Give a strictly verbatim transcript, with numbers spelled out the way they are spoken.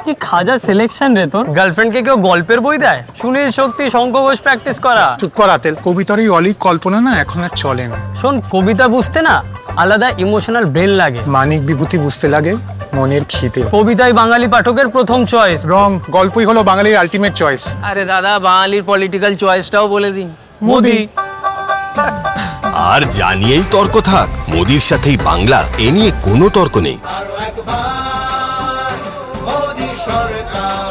কি খাজা সিলেকশন রে তোর। গার্লফ্রেন্ড কে কেউ গল্পের বই দেয়? সুনীল শক্তি, শঙ্খ ঘোষ প্র্যাকটিস করা। চুপ করা তেল, কবিতার এই অলিক কল্পনা না এখন আর চলে না। শোন, কবিতা বুঝতে না আলাদা ইমোশনাল ব্রেন লাগে। মানিক বিভূতি বুঝতে লাগে মনের খিদে। কবিতাই বাঙালি পাঠকের প্রথম চয়েস। রং, গল্পই হলো বাঙালির আলটিমেট চয়েস। আরে দাদা, বাঙালির পলিটিক্যাল চয়েসটাও বলে দিন। মোদি। আর জানিয়েই তর্ক থাক, মোদির সাথেই বাংলা, এ নিয়ে কোনো তর্ক নেই। মোদি সরকার।